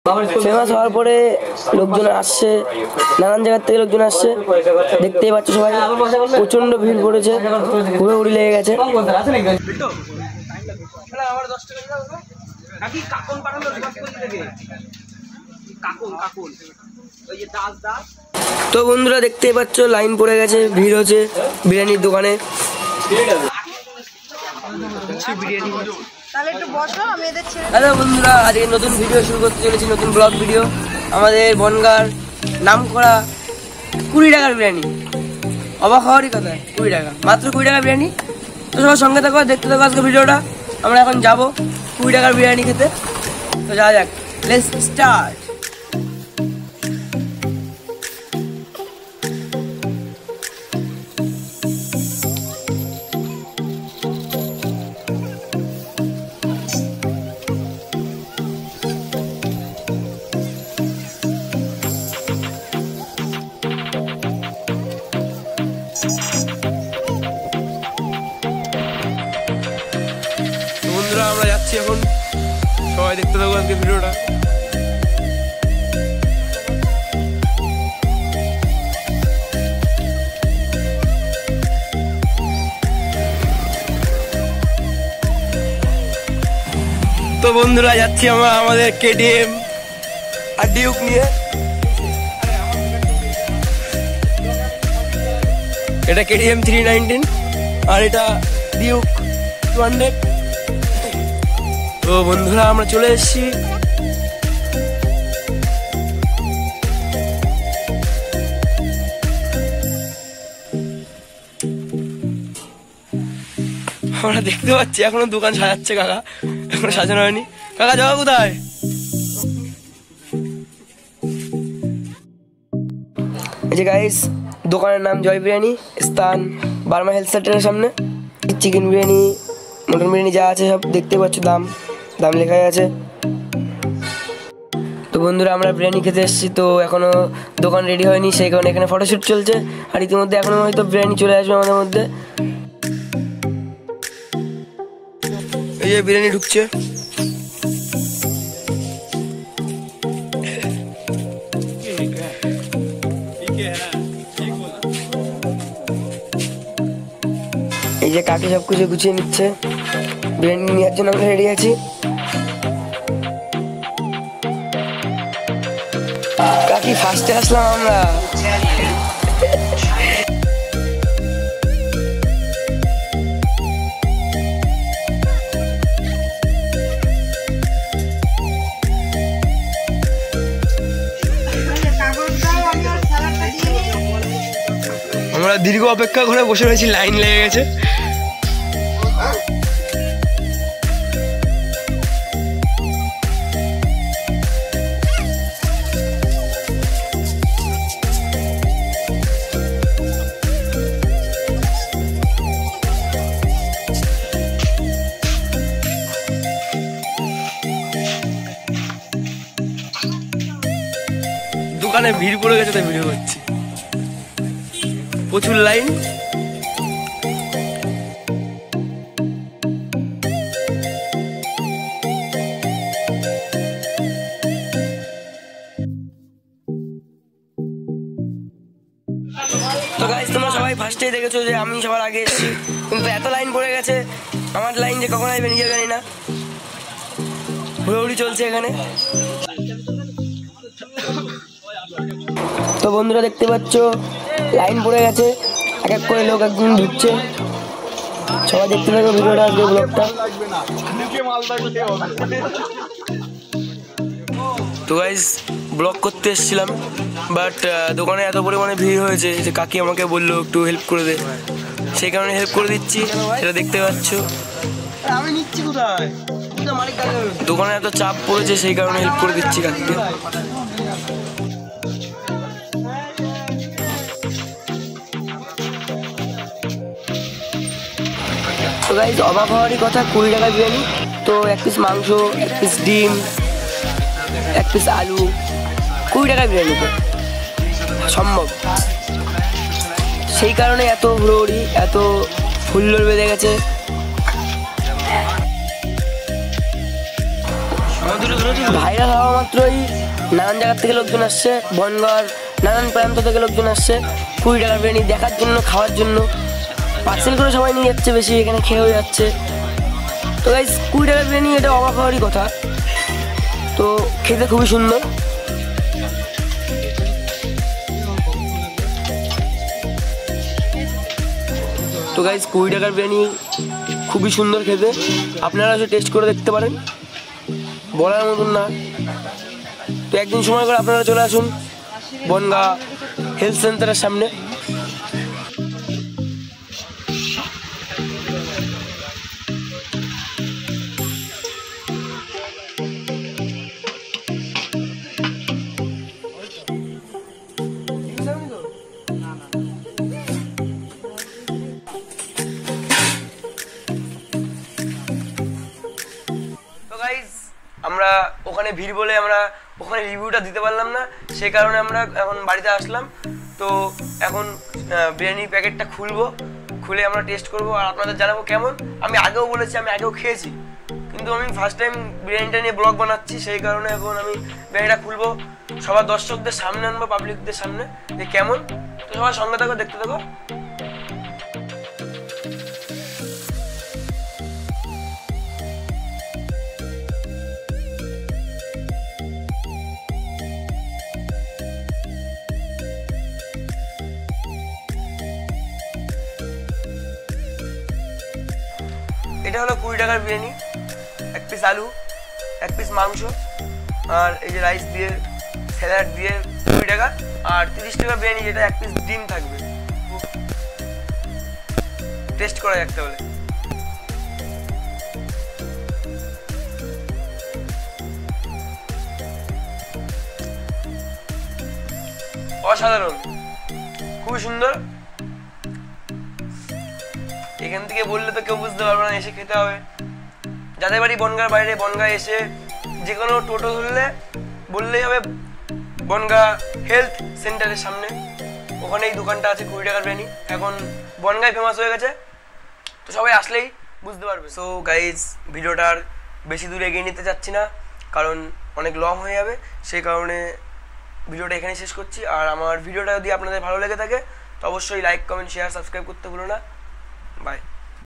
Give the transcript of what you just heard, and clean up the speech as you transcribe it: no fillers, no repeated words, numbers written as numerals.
Famous হওয়ার পরে লোকজন আসছে, নানান জায়গার থেকে লোকজন আসছে, দেখতেই পাচ্ছ সবাই প্রচন্ড ভিড় পড়েছে, হুড়োহুড়ি লেগে গেছে। তো বন্ধুরা দেখতেই পাচ্ছ লাইন পড়ে গেছে, ভিড় হচ্ছে বিরিয়ানির দোকানে। হ্যালো বন্ধুরা, আজকে নতুন ভিডিও শুরু করতে চলেছি, নতুন ব্লগ ভিডিও। আমাদের বনগাঁর নাম করা 20 টাকার বিরিয়ানি, অবাক হওয়ারই কথা। 20 টাকা, মাত্র 20 টাকার বিরিয়ানি। তো সবার সঙ্গে থাকো, দেখতে থাকো আজকে ভিডিওটা। আমরা এখন যাবো 20 টাকার বিরিয়ানি খেতে। তো যাওয়া যাক, লেটস স্টার্ট। আমরা যাচ্ছি এখন, সবাই দেখতে থাকবো আজকে ভিডিওটা। তো বন্ধুরা যাচ্ছি আমরা আমাদের কেটিএম আর ডিউক নিয়ে। এটা কেটিএম 319 আর এটা ডিউক 200। তো বন্ধুরা আমরা চলে এসেছি। আমরা দেখতে পাচ্ছি এখনো দোকান সাজাচ্ছে কাকা, এখনো সাজানো হয়নি। কাকা যাওয়া কোথায়? এই যে গাইস, দোকানের নাম জয় বিরিয়ানি, স্থান বার্মা হেলথ সেন্টারের সামনে। চিকেন বিরিয়ানি, মটন বিরিয়ানি যা আছে সব দেখতে পাচ্ছ, দাম লেখাই আছে। তো বন্ধুরা আমরা বিরিয়ানি খেতে এসেছি, তো এখনো দোকান রেডি হয়নি, সেই কারণে এখানে ফটোশ্যুট চলছে। আর ইতিমধ্যে এখনো হয়তো বিরিয়ানি চলে আসবে আমাদের মধ্যে। এই যে বিরিয়ানি ঢুকছে। এই যে কাকি সব কিছু গুছিয়ে নিচ্ছে, বিরিয়ানি নেওয়ার জন্য আমরা রেডি আছি। কাকি ফার্স্টে আসলাম আমরা। আমরা দীর্ঘ অপেক্ষা করে বসে রয়েছি, লাইন লেগে গেছে। দোকানে ভিড় পড়ে গেছে, তাই ভিড় হচ্ছে, প্রচুর লাইন। তো গাইস, তোমরা সবাই ফার্স্টেই দেখেছো যে আমি সবার আগে এসেছি, কিন্তু এত লাইন পড়ে গেছে, আমার লাইন যে কখন আসবে নিজে জানি না। হুড়োহুড়ি চলছে এখানে। তো বন্ধুরা দেখতে পাচ্ছ লাইন পড়ে গেছে, এক এক করে লোক একদিন ঢুকছে। সবাই দেখতে থাকো ভিডিওটা, আজকে ব্লগটা। তো গাইস, ব্লগ করতে এসেছিলাম, বাট দোকানে এত পরিমাণে ভিড় হয়েছে যে কাকি আমাকে বললো একটু হেল্প করে দে, সেই কারণে হেল্প করে দিচ্ছি। সেটা দেখতে পাচ্ছ, দোকানে এত চাপ পড়েছে, সেই কারণে হেল্প করে দিচ্ছি কাকিকে। তো গাইস, অবাক হওয়ারই কথা, 20 টাকা বিরিয়ানি। তো এক পিস মাংস, এক পিস ডিম, এক পিস আলু, 20 টাকা বিরিয়ানি তো সম্ভব। সেই কারণে এত হুড়োহুড়ি, এত হুল্লোড় বেঁধে গেছে। ভাইরাল হওয়া মাত্রই নানান জায়গা থেকে লোকজন আসছে, বনগাঁর নানান প্রান্ত থেকে লোকজন আসছে 20 টাকার বিরিয়ানি দেখার জন্য, খাওয়ার জন্য। পার্সেল করে সবাই নিয়ে যাচ্ছে, বেশি এখানে খেয়েও যাচ্ছে। তো গাইস 20 টাকার বিরিয়ানি এটা অবাক হওয়ারই কথা। তো খেতে খুবই সুন্দর। তো গাইস 20 টাকার বিরিয়ানি খুবই সুন্দর খেতে, আপনারা এসে টেস্ট করে দেখতে পারেন, বলার মতন না। তো একদিন সময় করে আপনারা চলে আসুন বনগাঁ হেলথ সেন্টারের সামনে। আমরা ওখানে ভিড় বলে আমরা ওখানে রিভিউটা দিতে পারলাম না, সেই কারণে আমরা এখন বাড়িতে আসলাম। তো এখন বিরিয়ানির প্যাকেটটা খুলে আমরা টেস্ট করব আর আপনাদের জানাবো কেমন। আমি আগেও বলেছি, আমি আগেও খেয়েছি, কিন্তু আমি ফার্স্ট টাইম বিরিয়ানিটা নিয়ে ব্লগ বানাচ্ছি, সেই কারণে এখন আমি বিরিয়ানিটা খুলবো, সবার দর্শকদের সামনে আনবো, পাবলিকদের সামনে, যে কেমন। তো সবার সঙ্গে থাকো, দেখতে থাকো। এটা হলো 20 টাকার বিরিয়ানি, 1 পিস আলু, 1 পিস মাংস, আর এই যে রাইস দিয়ে স্যালাড দিয়ে 20 টাকা। আর 30 টাকা বিরিয়ানি, যেটা 1 পিস ডিম থাকবে। টেস্ট করা যাক তাহলে। অসাধারণ, খুবই সুন্দর। এখান থেকে বললে তো কেউ বুঝতে পারবে না, এসে খেতে হবে। যাদের বাড়ি বনগাঁর বাইরে, বনগাঁ এসে যে কোনো টোটো ধরলে বললেই হবে বনগাঁ হেলথ সেন্টারের সামনে, ওখানে এই দোকানটা আছে 20 টাকার বিরিয়ানি। এখন বনগাঁয় ফেমাস হয়ে গেছে, তো সবাই আসলেই বুঝতে পারবে। সো গাইজ, ভিডিওটার বেশি দূরে এগিয়ে নিতে চাচ্ছি না, কারণ অনেক লং হয়ে যাবে, সেই কারণে ভিডিওটা এখানে শেষ করছি। আর আমার ভিডিওটা যদি আপনাদের ভালো লেগে থাকে তো অবশ্যই লাইক, কমেন্ট, শেয়ার, সাবস্ক্রাইব করতে ভুলো না।